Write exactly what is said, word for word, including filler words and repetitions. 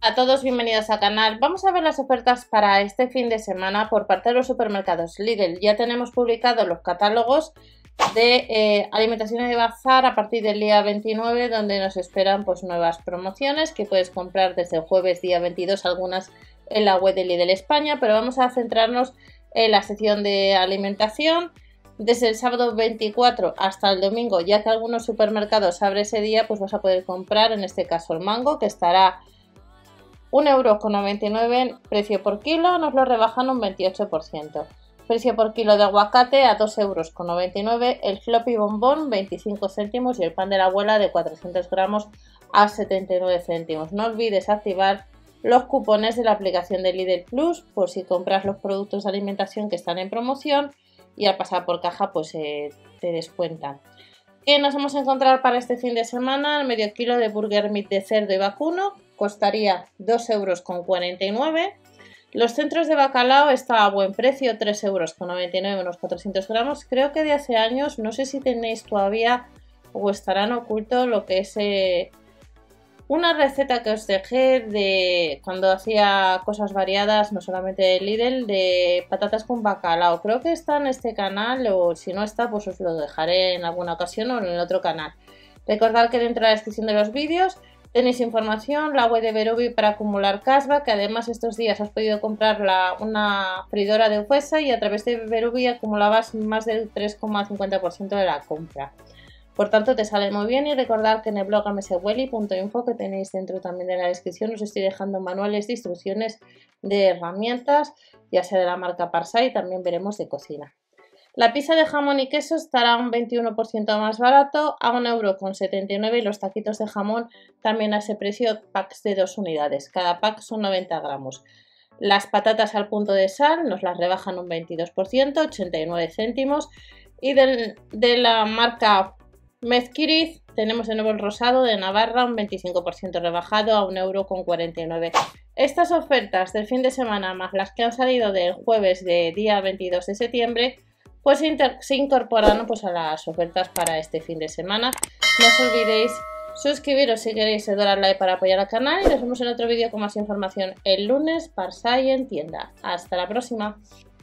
A todos, bienvenidos al canal. Vamos a ver las ofertas para este fin de semana por parte de los supermercados Lidl. Ya tenemos publicados los catálogos de eh, alimentación y bazar a partir del día veintinueve, donde nos esperan pues nuevas promociones que puedes comprar desde el jueves día veintidós, algunas en la web de Lidl España, pero vamos a centrarnos en la sección de alimentación. Desde el sábado veinticuatro hasta el domingo, ya que algunos supermercados abren ese día, pues vas a poder comprar en este caso el mango, que estará un euro con noventa y nueve precio por kilo, nos lo rebajan un veintiocho por ciento. Precio por kilo de aguacate a dos euros con noventa y nueve, el floppy bombón veinticinco céntimos y el pan de la abuela de cuatrocientos gramos a setenta y nueve céntimos. No olvides activar los cupones de la aplicación de Lidl Plus por si compras los productos de alimentación que están en promoción y al pasar por caja pues eh, te descuentan. ¿Qué nos vamos a encontrar para este fin de semana? El medio kilo de burger meat de cerdo y vacuno costaría dos euros con cuarenta y nueve. Los centros de bacalao está a buen precio, tres euros con noventa y nueve, unos cuatrocientos gramos. Creo que de hace años, no sé si tenéis todavía o estarán ocultos lo que es eh, una receta que os dejé de cuando hacía cosas variadas, no solamente de Lidl, de patatas con bacalao. Creo que está en este canal, o si no está pues os lo dejaré en alguna ocasión o en el otro canal. Recordad que dentro de la descripción de los vídeos tenéis información, la web de Verubi para acumular cashback, que además estos días has podido comprar la, una freidora de Ufesa y a través de Verubi acumulabas más del tres coma cincuenta por ciento de la compra. Por tanto te sale muy bien, y recordad que en el blog ameseweli punto info, que tenéis dentro también de la descripción, os estoy dejando manuales de instrucciones de herramientas, ya sea de la marca Parsai, también veremos de cocina. La pizza de jamón y queso estará un veintiuno por ciento más barato, a un euro con setenta y nueve, y los taquitos de jamón también a ese precio, packs de dos unidades. Cada pack son noventa gramos. Las patatas al punto de sal nos las rebajan un veintidós por ciento, ochenta y nueve céntimos. Y del, de la marca Mezquiriz tenemos de nuevo el rosado de Navarra, un veinticinco por ciento rebajado a un euro con cuarenta y nueve. Estas ofertas del fin de semana más las que han salido del jueves de día veintidós de septiembre, pues se incorporan pues a las ofertas para este fin de semana. No os olvidéis suscribiros si queréis, y dar al like para apoyar al canal, y nos vemos en otro vídeo con más información el lunes. Parsai en tienda. Hasta la próxima.